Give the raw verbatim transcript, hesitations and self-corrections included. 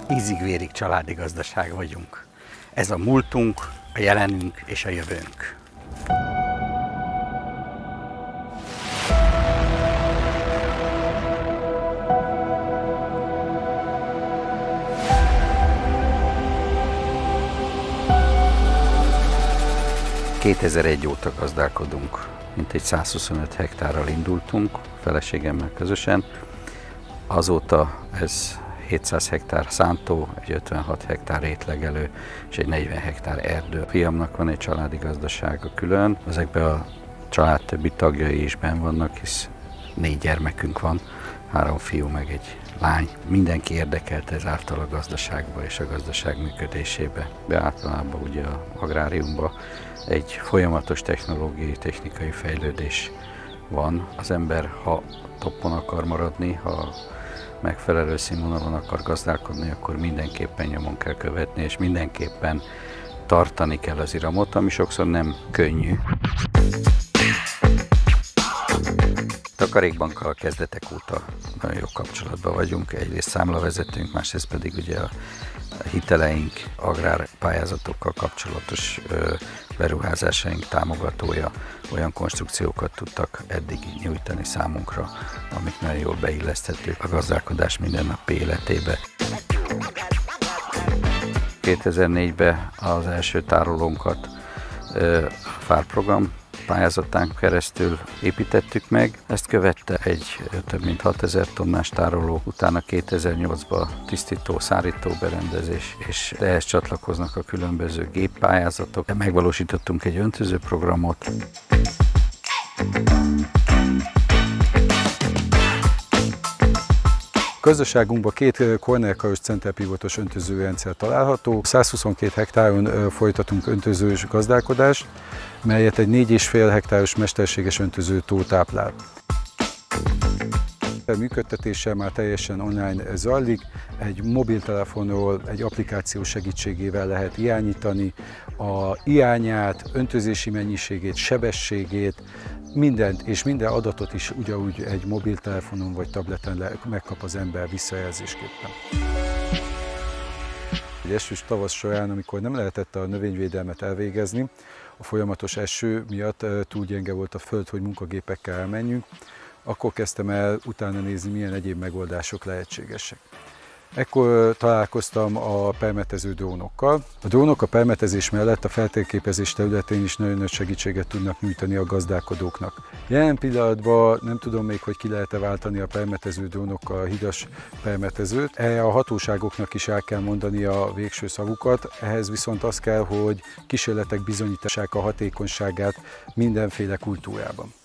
Ízig-vérig családi gazdaság vagyunk. Ez a múltunk, a jelenünk és a jövőnk. kétezer-egy óta gazdálkodunk, mintegy százhuszonöt hektárral indultunk, feleségemmel közösen. Azóta ez hétszáz hektár szántó, egy ötvenhat hektár rétlegelő és egy negyven hektár erdő. A fiamnak van egy családi gazdasága külön, ezekben a család többi tagjai is benn vannak, hisz négy gyermekünk van, három fiú meg egy lány. Mindenki érdekelt ezáltal a gazdaságba és a gazdaság működésébe. De általában ugye az agráriumban egy folyamatos technológiai, technikai fejlődés van. Az ember, ha toppon akar maradni, ha megfelelő színvonalon akar gazdálkodni, akkor mindenképpen nyomon kell követni, és mindenképpen tartani kell az iramot, ami sokszor nem könnyű. Takarékbankkal kezdetek óta nagyon jó kapcsolatban vagyunk. Egyrészt számlavezetőnk, másrészt pedig ugye a hiteleink, agrárpályázatokkal kapcsolatos beruházásaink támogatója, olyan konstrukciókat tudtak eddig nyújtani számunkra, amik nagyon jól beilleszthetők a gazdálkodás mindennapi életébe. kétezer-négyben az első tárolónkat a FÁR program pályázatán keresztül építettük meg. Ezt követte egy több mint hatezer tonnás tároló, utána kétezer-nyolcban tisztító, szárító berendezés, és ehhez csatlakoznak a különböző géppályázatok. Megvalósítottunk egy öntöző programot. Gazdaságunkban két Cornell-karös centerpivotos öntözőrendszer található. százhuszonkét hektáron folytatunk öntözős gazdálkodást, melyet egy négy és fél hektáros mesterséges öntözőtó táplál. A működtetése már teljesen online zajlik, egy mobiltelefonról egy applikáció segítségével lehet irányítani a irányát, öntözési mennyiségét, sebességét, mindent és minden adatot is ugyanúgy egy mobiltelefonon vagy tableten megkap az ember visszajelzésképpen. Egy esős tavasz során, amikor nem lehetett a növényvédelmet elvégezni, a folyamatos eső miatt túl gyenge volt a föld, hogy munkagépekkel elmenjünk, akkor kezdtem el utána nézni, milyen egyéb megoldások lehetségesek. Ekkor találkoztam a permetező drónokkal. A drónok a permetezés mellett a feltérképezés területén is nagyon nagy segítséget tudnak nyújtani a gazdálkodóknak. Jelen pillanatban nem tudom még, hogy ki lehet-e váltani a permetező drónokkal a hidas permetezőt. Erre a hatóságoknak is el kell mondani a végső szavukat, ehhez viszont az kell, hogy kísérletek bizonyítassák a hatékonyságát mindenféle kultúrában.